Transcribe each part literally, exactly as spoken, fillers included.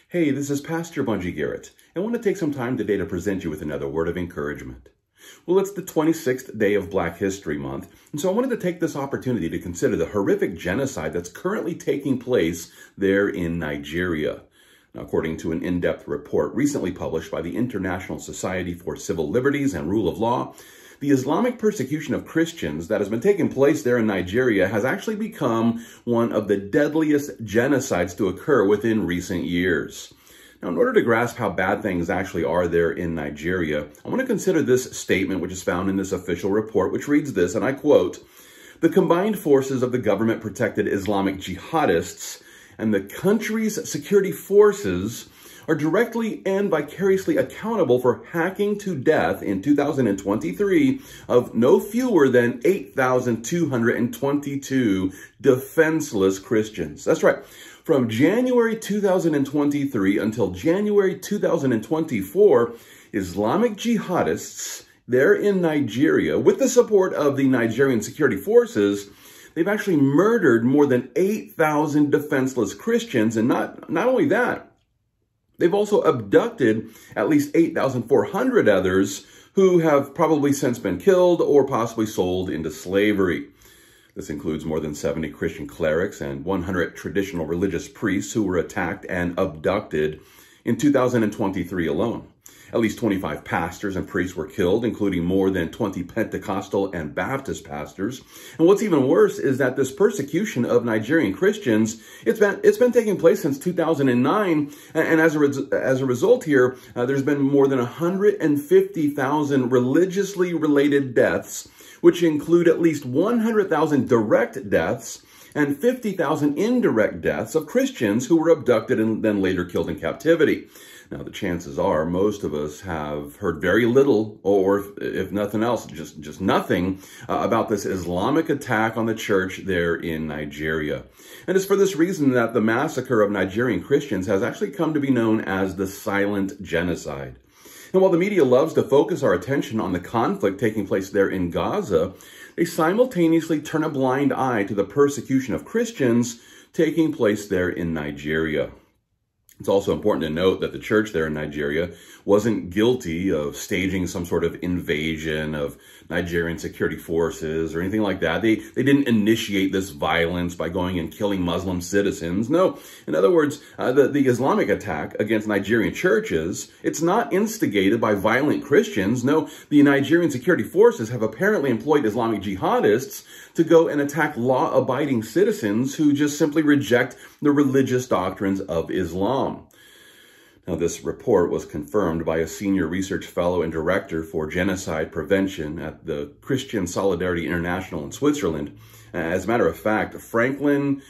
Hey, this is Pastor Bungie Garrett. I want to take some time today to present you with another word of encouragement. Well, it's the twenty-sixth day of Black History Month, and so I wanted to take this opportunity to consider the horrific genocide that's currently taking place there in Nigeria. Now, according to an in-depth report recently published by the International Society for Civil Liberties and Rule of Law, the Islamic persecution of Christians that has been taking place there in Nigeria has actually become one of the deadliest genocides to occur within recent years. Now, in order to grasp how bad things actually are there in Nigeria, I want to consider this statement, which is found in this official report, which reads this, and I quote, "The combined forces of the government-protected Islamic jihadists and the country's security forces are directly and vicariously accountable for hacking to death in two thousand twenty-three of no fewer than eight thousand two hundred twenty-two defenseless Christians." That's right. From January two thousand twenty-three until January two thousand twenty-four, Islamic jihadists there in Nigeria, with the support of the Nigerian security forces, they've actually murdered more than eight thousand defenseless Christians. And not, not only that, they've also abducted at least eight thousand four hundred others who have probably since been killed or possibly sold into slavery. This includes more than seventy Christian clerics and one hundred traditional religious priests who were attacked and abducted in two thousand twenty-three alone. At least twenty-five pastors and priests were killed, including more than twenty Pentecostal and Baptist pastors. And what's even worse is that this persecution of Nigerian Christians, it's been, it's been taking place since two thousand nine. And as a, res as a result here, uh, there's been more than one hundred fifty thousand religiously related deaths, which include at least one hundred thousand direct deaths and fifty thousand indirect deaths of Christians who were abducted and then later killed in captivity. Now, the chances are most of us have heard very little, or if nothing else, just, just nothing uh, about this Islamic attack on the church there in Nigeria. And it's for this reason that the massacre of Nigerian Christians has actually come to be known as the silent genocide. And while the media loves to focus our attention on the conflict taking place there in Gaza, they simultaneously turn a blind eye to the persecution of Christians taking place there in Nigeria. It's also important to note that the church there in Nigeria wasn't guilty of staging some sort of invasion of Nigerian security forces or anything like that. They, they didn't initiate this violence by going and killing Muslim citizens. No, in other words, uh, the, the Islamic attack against Nigerian churches, it's not instigated by violent Christians. No, the Nigerian security forces have apparently employed Islamic jihadists to go and attack law-abiding citizens who just simply reject the religious doctrines of Islam. Now, this report was confirmed by a senior research fellow and director for genocide prevention at the Christian Solidarity International in Switzerland. As a matter of fact, Franklin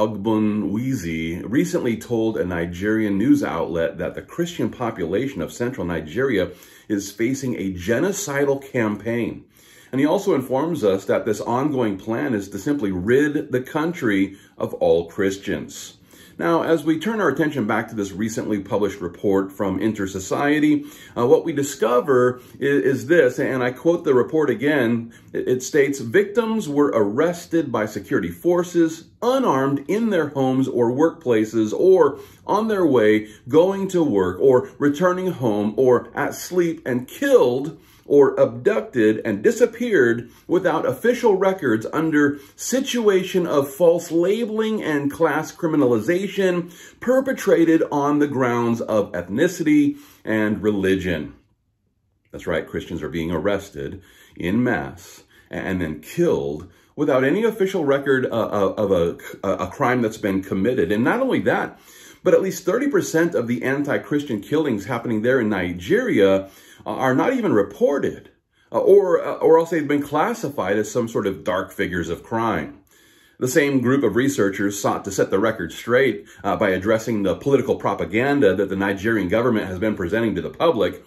Ogbunwizi recently told a Nigerian news outlet that the Christian population of central Nigeria is facing a genocidal campaign. And he also informs us that this ongoing plan is to simply rid the country of all Christians. Now, as we turn our attention back to this recently published report from Inter-Society, uh, what we discover is, is this, and I quote the report again. It, it states, "Victims were arrested by security forces, unarmed in their homes or workplaces, or on their way going to work, or returning home, or at sleep, and killed or abducted and disappeared without official records under situation of false labeling and class criminalization perpetrated on the grounds of ethnicity and religion." That's right, Christians are being arrested in mass and then killed without any official record uh, of a, a crime that's been committed. And not only that, but at least thirty percent of the anti-Christian killings happening there in Nigeria are not even reported, uh, or, uh, or else they've been classified as some sort of dark figures of crime. The same group of researchers sought to set the record straight uh, by addressing the political propaganda that the Nigerian government has been presenting to the public.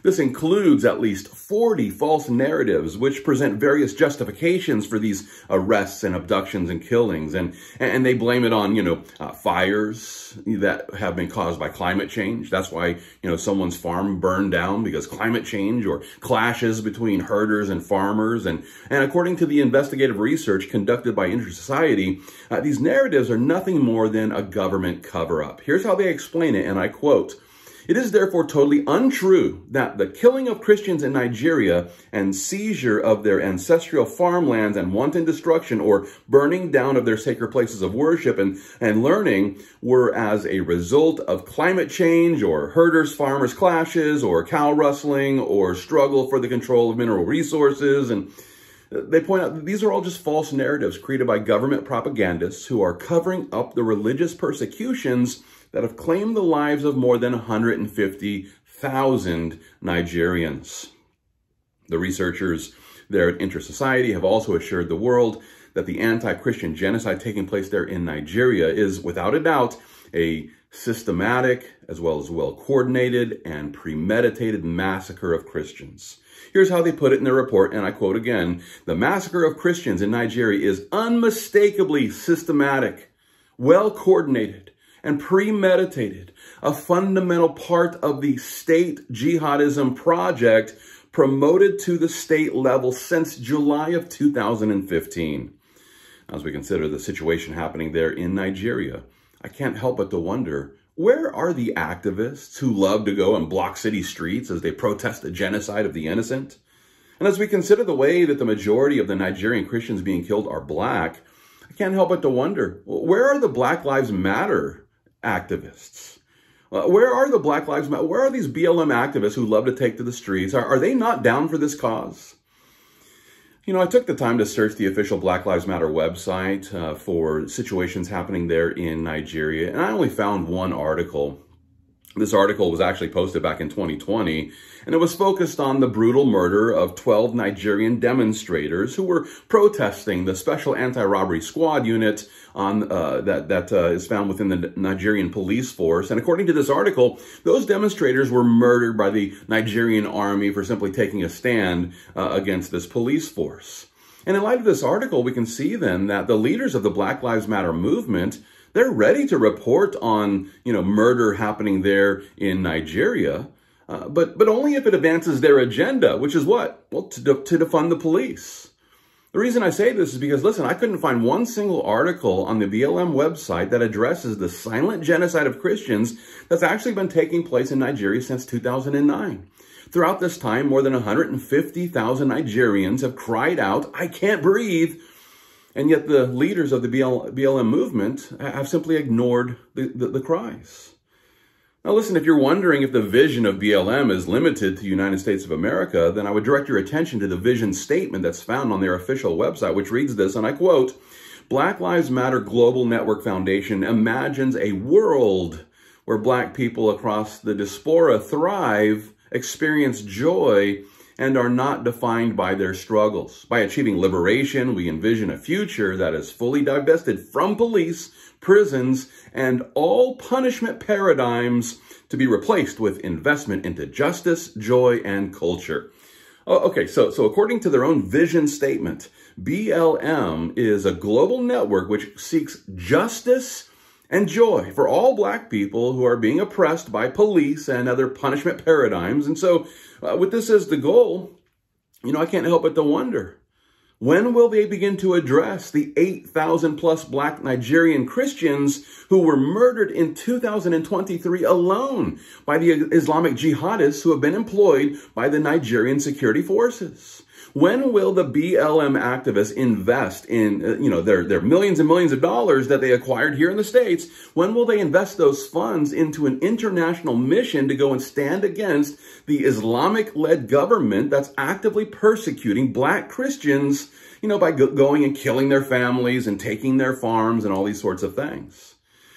This includes at least forty false narratives which present various justifications for these arrests and abductions and killings. And, and they blame it on, you know, uh, fires that have been caused by climate change. That's why, you know, someone's farm burned down because climate change, or clashes between herders and farmers. And, and according to the investigative research conducted by InterSociety, uh, these narratives are nothing more than a government cover-up. Here's how they explain it, and I quote, "It is therefore totally untrue that the killing of Christians in Nigeria and seizure of their ancestral farmlands and wanton destruction or burning down of their sacred places of worship and, and learning were as a result of climate change or herders-farmers clashes or cow rustling or struggle for the control of mineral resources." And they point out that these are all just false narratives created by government propagandists who are covering up the religious persecutions that have claimed the lives of more than one hundred fifty thousand Nigerians. The researchers there at InterSociety have also assured the world that the anti-Christian genocide taking place there in Nigeria is, without a doubt, a systematic as well as well-coordinated and premeditated massacre of Christians. Here's how they put it in their report, and I quote again, "The massacre of Christians in Nigeria is unmistakably systematic, well-coordinated, and premeditated, a fundamental part of the state jihadism project promoted to the state level since July of two thousand fifteen. As we consider the situation happening there in Nigeria, I can't help but to wonder, where are the activists who love to go and block city streets as they protest the genocide of the innocent? And as we consider the way that the majority of the Nigerian Christians being killed are black, I can't help but to wonder, where are the Black Lives Matter activists? Uh, where are the Black Lives Matter? Where are these B L M activists who love to take to the streets? Are, are they not down for this cause? You know, I took the time to search the official Black Lives Matter website uh, for situations happening there in Nigeria, and I only found one article. This article was actually posted back in twenty twenty, and it was focused on the brutal murder of twelve Nigerian demonstrators who were protesting the Special Anti-Robbery Squad unit on uh, that, that uh, is found within the Nigerian police force. And according to this article, those demonstrators were murdered by the Nigerian army for simply taking a stand uh, against this police force. And in light of this article, we can see then that the leaders of the Black Lives Matter movement, they're ready to report on, you know, murder happening there in Nigeria, uh, but but only if it advances their agenda, which is what? Well, to, de to defund the police. The reason I say this is because, listen, I couldn't find one single article on the B L M website that addresses the silent genocide of Christians that's actually been taking place in Nigeria since two thousand nine. Throughout this time, more than one hundred fifty thousand Nigerians have cried out, "I can't breathe." And yet the leaders of the B L M movement have simply ignored the, the, the cries. Now listen, if you're wondering if the vision of B L M is limited to the United States of America, then I would direct your attention to the vision statement that's found on their official website, which reads this, and I quote, "Black Lives Matter Global Network Foundation imagines a world where Black people across the diaspora thrive, experience joy, and are not defined by their struggles. By achieving liberation, we envision a future that is fully divested from police, prisons, and all punishment paradigms to be replaced with investment into justice, joy, and culture." Oh, okay, so, so according to their own vision statement, B L M is a global network which seeks justice and joy for all Black people who are being oppressed by police and other punishment paradigms. And so uh, with this as the goal, you know, I can't help but to wonder, when will they begin to address the eight thousand plus Black Nigerian Christians who were murdered in two thousand twenty-three alone by the Islamic jihadists who have been employed by the Nigerian security forces? When will the B L M activists invest in, uh, you know, their, their millions and millions of dollars that they acquired here in the States? When will they invest those funds into an international mission to go and stand against the Islamic-led government that's actively persecuting Black Christians, you know, by go going and killing their families and taking their farms and all these sorts of things?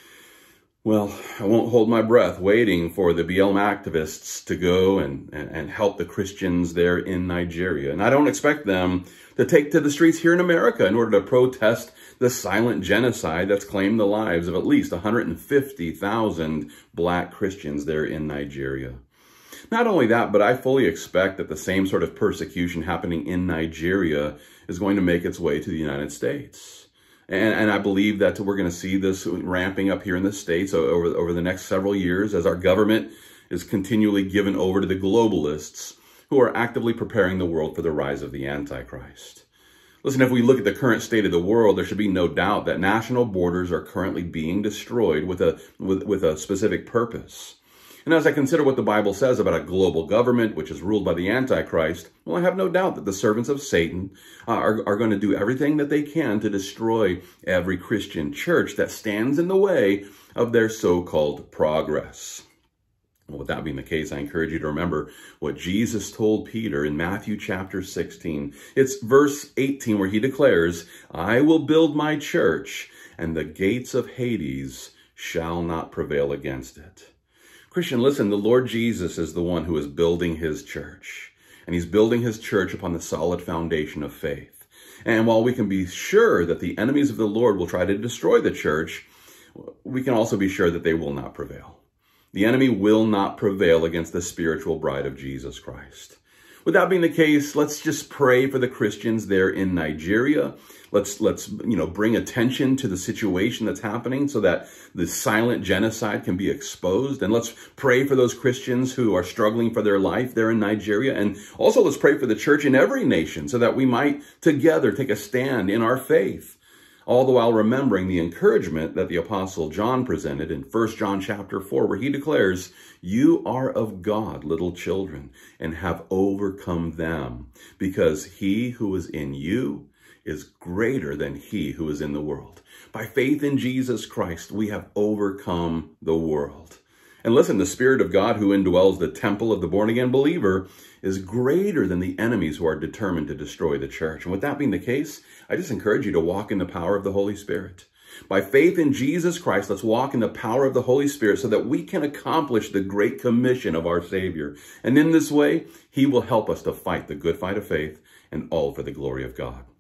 Well, I won't hold my breath waiting for the B L M activists to go and, and, and help the Christians there in Nigeria. And I don't expect them to take to the streets here in America in order to protest the silent genocide that's claimed the lives of at least one hundred fifty thousand Black Christians there in Nigeria. Not only that, but I fully expect that the same sort of persecution happening in Nigeria is going to make its way to the United States. And, and I believe that we're going to see this ramping up here in the States over, over the next several years as our government is continually given over to the globalists who are actively preparing the world for the rise of the Antichrist. Listen, if we look at the current state of the world, there should be no doubt that national borders are currently being destroyed with a, with, with a specific purpose. And as I consider what the Bible says about a global government, which is ruled by the Antichrist, well, I have no doubt that the servants of Satan uh, are, are going to do everything that they can to destroy every Christian church that stands in the way of their so-called progress. Well, with that being the case, I encourage you to remember what Jesus told Peter in Matthew chapter sixteen. It's verse eighteen where he declares, "I will build my church, and the gates of Hades shall not prevail against it." Christian, listen, the Lord Jesus is the one who is building his church, and he's building his church upon the solid foundation of faith. And while we can be sure that the enemies of the Lord will try to destroy the church, we can also be sure that they will not prevail. The enemy will not prevail against the spiritual bride of Jesus Christ. With that being the case, let's just pray for the Christians there in Nigeria. Let's, let's, you know, bring attention to the situation that's happening so that the silent genocide can be exposed. And let's pray for those Christians who are struggling for their life there in Nigeria. And also let's pray for the church in every nation so that we might together take a stand in our faith. All the while remembering the encouragement that the Apostle John presented in First John chapter four, where he declares, "You are of God, little children, and have overcome them, because he who is in you is greater than he who is in the world." By faith in Jesus Christ, we have overcome the world. And listen, the Spirit of God who indwells the temple of the born-again believer is greater than the enemies who are determined to destroy the church. And with that being the case, I just encourage you to walk in the power of the Holy Spirit. By faith in Jesus Christ, let's walk in the power of the Holy Spirit so that we can accomplish the great commission of our Savior. And in this way, he will help us to fight the good fight of faith, and all for the glory of God.